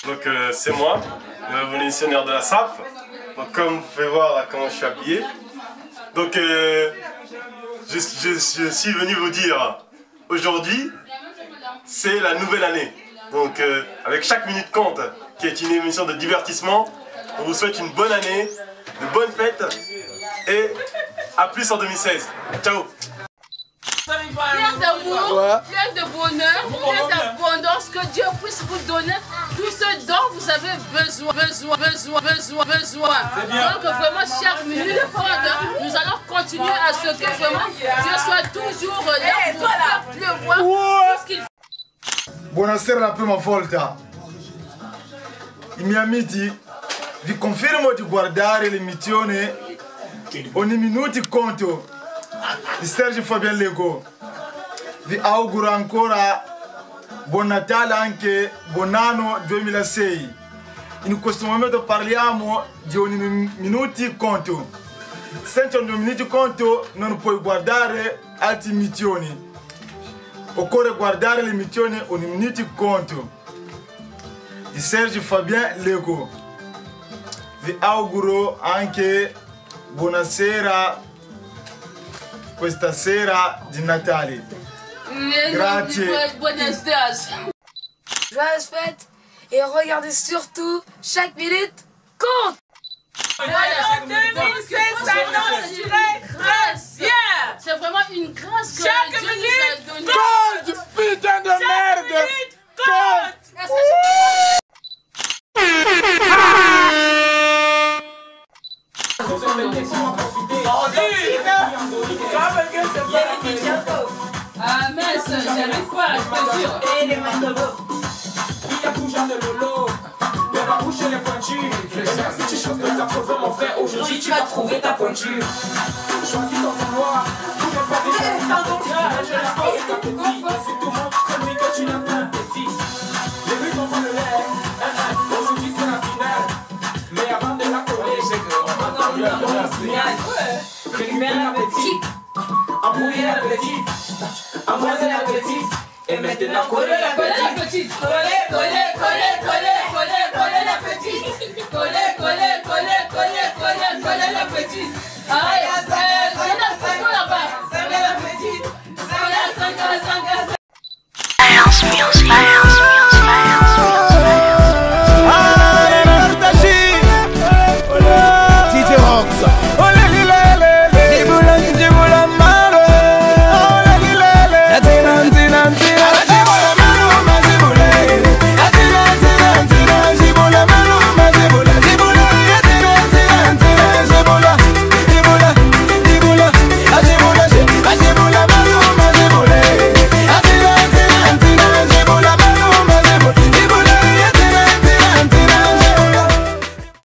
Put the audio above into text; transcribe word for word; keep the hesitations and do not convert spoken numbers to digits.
Donc euh, c'est moi, le révolutionnaire de la S A P. Donc comme vous pouvez voir là comment je suis habillé. Donc euh, je, je, je suis venu vous dire, aujourd'hui c'est la nouvelle année. Donc euh, avec chaque minute compte, qui est une émission de divertissement, on vous souhaite une bonne année, de bonnes fêtes et à plus en deux mille seize. Ciao. Plein d'amour, ouais. Plein de bonheur, plein d'abondance, que Dieu puisse vous donner tout ce dont vous avez besoin, besoin, besoin, besoin, besoin. Donc vraiment chaque minute compte, nous allons continuer à ce que vraiment Dieu soit toujours là pour faire pleuvoir tout ce qu'il faut. Buonasera la prima volta. I miei amici, vi confermo di guardare l'emissione ogni minuto conto di Sergio Fabian Lego. Vi auguro ancora buon Natale, anche buon anno duemilasei. In questo momento parliamo di ogni minuto conto. Senza ogni minuto conto non puoi guardare altre emissioni. Occorre guardare l'emissione ogni minuto conto di Sergio Fabian Lego. Vi auguro anche buonasera questa sera di Natale. Grazie. Joyeuses fêtes et regardez surtout chaque minute compte. deux mille seize s'annonce très grâce. C'est vraiment une grâce que chaque Dieu minute nous a donnée. Compte, putain de merde. Compte. Ah mince, j'arrive pas, je te jure. Et les matelots, il y a toujours de lolo. De la bouche et les pointures. Si tu chantes de ta pauvre mon frère, aujourd'hui tu vas trouver ta pointure. Choisis ton couloir, tu n'es pas déjà dans ton cœur. Je la pose ta petite, si tout le monde connaît que tu n'es pas petit. Les buts vont pas le lait, aujourd'hui c'est la finale. Mais avant de la coller, j'ai que on entend mieux dans la signale. Récupère la petite, embrouiller la petite. Embrasser la petite et maintenant coller la petite.